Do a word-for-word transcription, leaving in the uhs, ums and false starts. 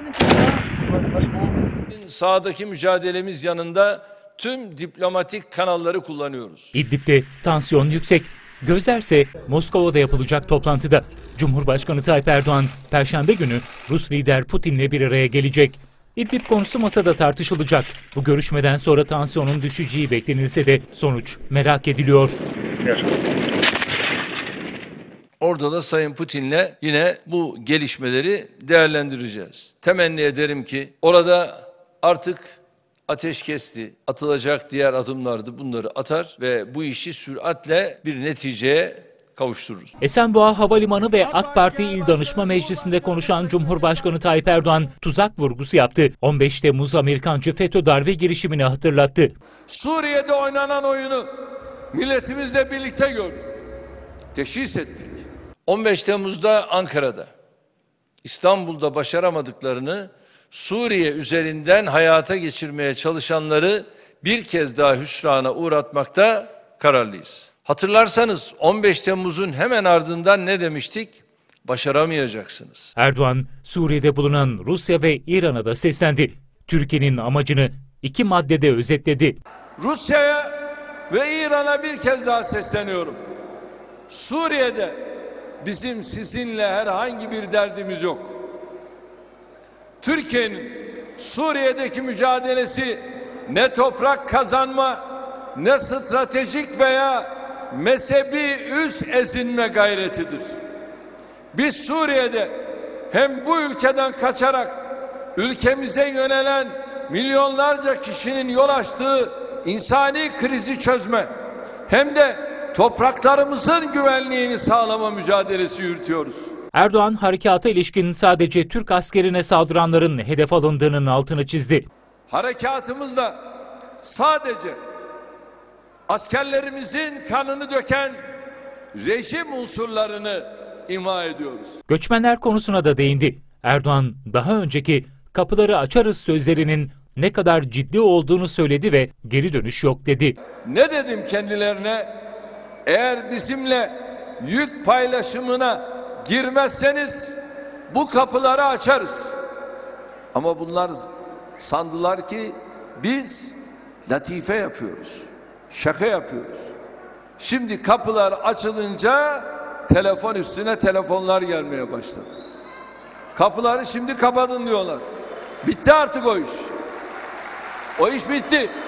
Sahadaki mücadelemiz yanında tüm diplomatik kanalları kullanıyoruz. İdlib'de tansiyon yüksek. Gözlerse Moskova'da yapılacak toplantıda. Cumhurbaşkanı Tayyip Erdoğan Perşembe günü Rus lider Putin'le bir araya gelecek. İdlib konusu masada tartışılacak. Bu görüşmeden sonra tansiyonun düşeceği beklenilse de sonuç merak ediliyor. Orada da Sayın Putin'le yine bu gelişmeleri değerlendireceğiz. Temenni ederim ki orada artık ateşkesti, atılacak diğer adımlardı, bunları atar ve bu işi süratle bir neticeye kavuştururuz. Esenboğa Havalimanı ve AK Parti İl Danışma Meclisi'nde konuşan Cumhurbaşkanı Tayyip Erdoğan tuzak vurgusu yaptı. on beş Temmuz Amerikancı FETÖ darbe girişimini hatırlattı. Suriye'de oynanan oyunu milletimizle birlikte gördük, teşhis ettik. on beş Temmuz'da Ankara'da, İstanbul'da başaramadıklarını Suriye üzerinden hayata geçirmeye çalışanları bir kez daha hüsrana uğratmakta kararlıyız. Hatırlarsanız on beş Temmuz'un hemen ardından ne demiştik? Başaramayacaksınız. Erdoğan, Suriye'de bulunan Rusya ve İran'a da seslendi. Türkiye'nin amacını iki maddede özetledi. Rusya'ya ve İran'a bir kez daha sesleniyorum. Suriye'de bizim sizinle herhangi bir derdimiz yok. Türkiye'nin Suriye'deki mücadelesi ne toprak kazanma, ne stratejik veya mezhebi üs ezinme gayretidir. Biz Suriye'de hem bu ülkeden kaçarak ülkemize yönelen milyonlarca kişinin yol açtığı insani krizi çözme, hem de topraklarımızın güvenliğini sağlama mücadelesi yürütüyoruz. Erdoğan harekata ilişkin sadece Türk askerine saldıranların hedef alındığının altını çizdi. Harekatımızda sadece askerlerimizin kanını döken rejim unsurlarını imha ediyoruz. Göçmenler konusuna da değindi. Erdoğan daha önceki kapıları açarız sözlerinin ne kadar ciddi olduğunu söyledi ve geri dönüş yok dedi. Ne dedim kendilerine? Eğer bizimle yük paylaşımına girmezseniz bu kapıları açarız. Ama bunlar sandılar ki biz latife yapıyoruz, şaka yapıyoruz. Şimdi kapılar açılınca telefon üstüne telefonlar gelmeye başladı. Kapıları şimdi kapatın diyorlar. Bitti artık o iş. O iş bitti.